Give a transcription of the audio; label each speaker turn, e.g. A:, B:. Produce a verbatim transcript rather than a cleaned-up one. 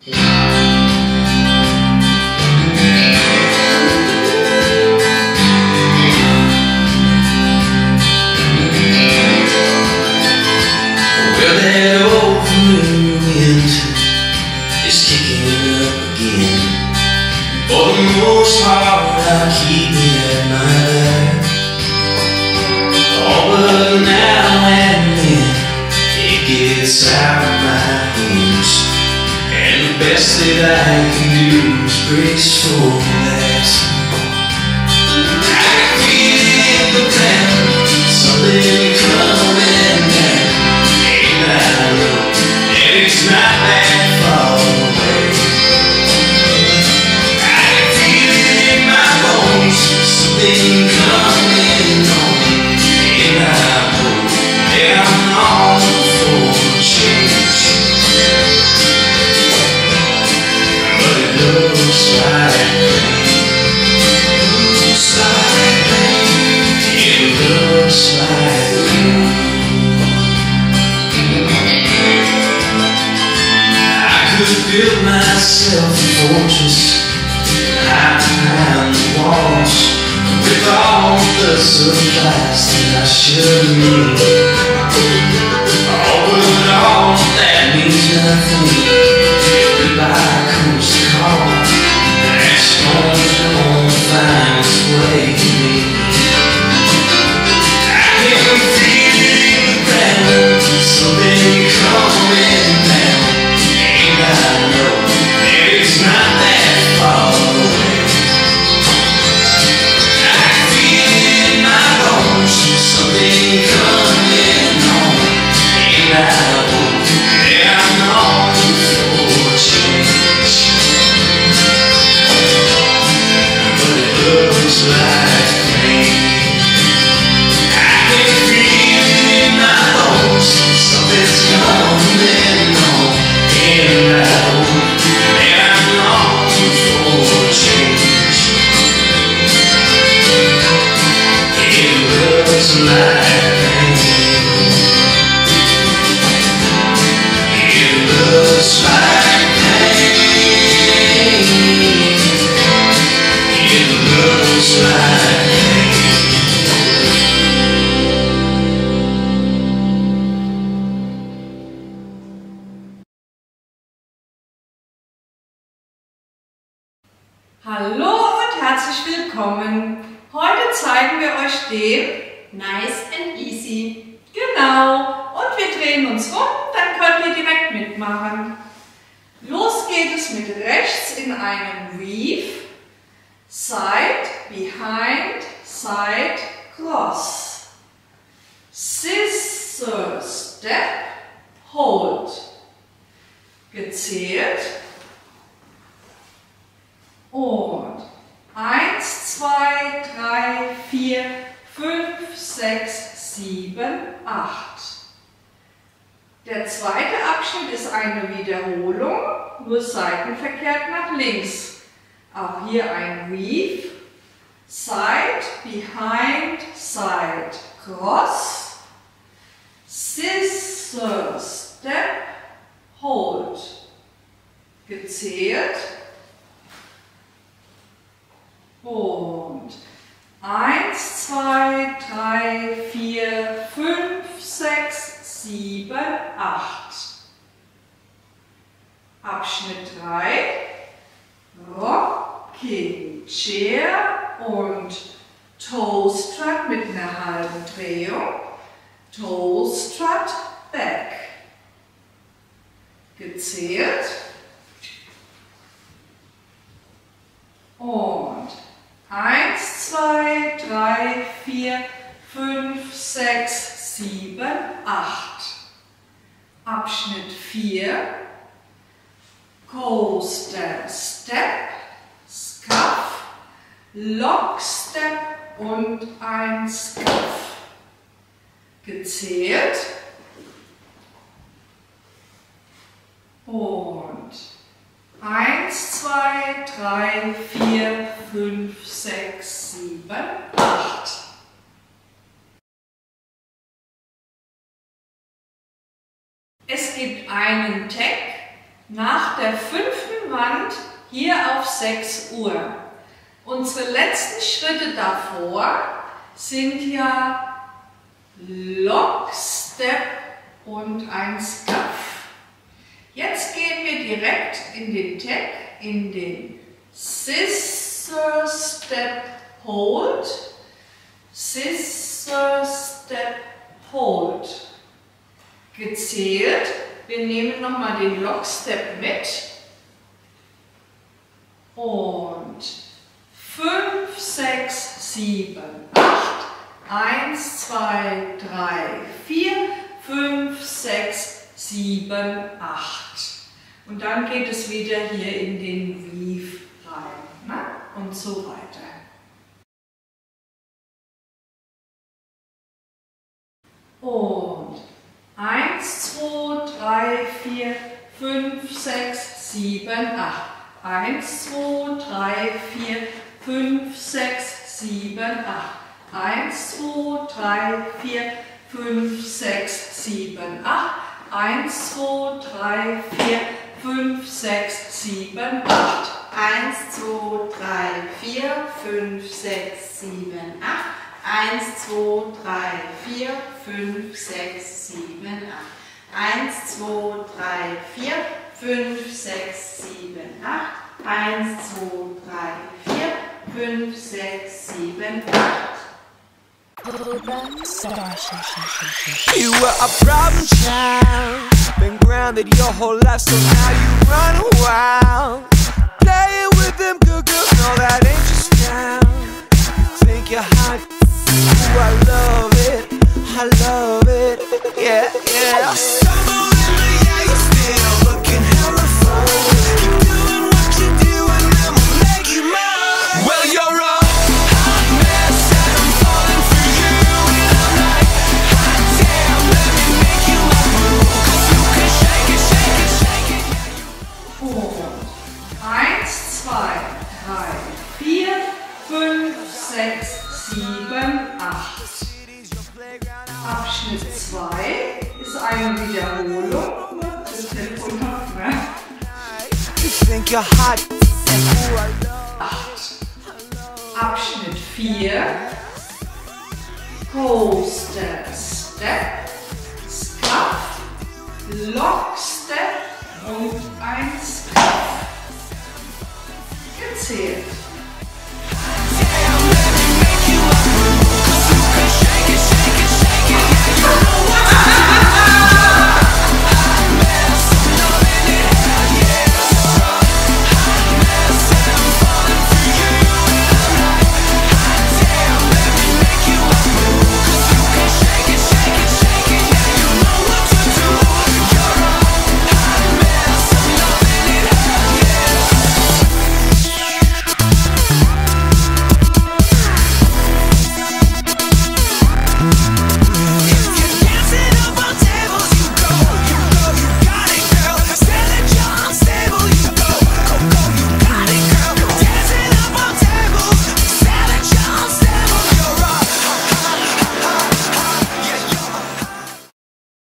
A: Hallo und herzlich willkommen. Heute zeigen wir euch den
B: Nice and Easy.
A: Genau. Und wir drehen uns rum, dann könnt ihr direkt mitmachen. Los geht es mit rechts in einem Weave, Side, Behind, Side, Cross, Scissor, Step, Hold. Gezählt. Und eins, zwei, drei, vier, fünf, sechs, sieben, acht. Der zweite Abschnitt ist eine Wiederholung, nur seitenverkehrt nach links. Auch hier ein Weave, Side, Behind, Side, Cross, Scissor, Step, Hold. Gezählt. Und eins, zwei, drei, vier, fünf, sechs, sieben, acht. Abschnitt drei. Rocking Chair und Toe Strut mit einer halben Drehung. Toe Strut Back. Gezählt. Und eins, zwei, drei, vier, fünf, sechs, sieben, acht. Abschnitt vier. Coaster Step, Scuff, Lock Step und ein Scuff. Gezählt. Und eins, zwei, drei, vier, fünf, sechs, sieben, acht. Es gibt einen Tag nach der fünften Hand hier auf sechs Uhr. Unsere letzten Schritte davor sind ja Lock, Step und ein Scuff. Jetzt gehen wir direkt in den Tag, in den Scissor Step Hold, Scissor Step Hold. Gezählt. Wir nehmen nochmal den Lock Step mit. Und fünf, sechs, sieben, acht, eins, zwei, drei, vier, fünf, sechs, sieben, acht. Und dann geht es wieder hier in den Weave rein, ne? Und so weiter. Und eins, zwei, drei, vier, fünf, sechs, sieben, acht. eins, zwei, drei, vier, fünf, sechs, sieben, acht. eins, zwei, drei, vier, fünf, sechs, sieben, acht. eins, zwei, drei, vier, fünf, sechs, sieben, acht.
B: eins, zwei, drei, vier, fünf, sechs, sieben, acht. eins, zwei, drei, vier, fünf, sechs, sieben, acht. eins, zwei, drei, vier, fünf, sechs, sieben, acht. eins, zwei, drei, vier, fünf, sechs, sieben, acht.
C: You were a problem child, been grounded your whole life, so now you run wild, playing with them good girls, no that ain't your style. Think you're hot, ooh, I love it, I love it, yeah, yeah. Stumble in the air, you're still looking hella fun. Keep doing what you do and then we'll make you mine. Well, you're a hot mess and I'm falling for you, and I'm like, hot damn, let me make you my boo, 'cause you can shake it, shake it, shake it, yeah, you
A: Und eins, zwei, drei, vier, fünf, sechs, sieben, acht. Abschnitt zwei ist eine Wiederholung. Das Telefon noch mehr.
C: You think you're hot and ooh, I love
A: acht. Abschnitt vier. Coaster Step, Scuff, Lock Step und ein Scuff. Gezählt.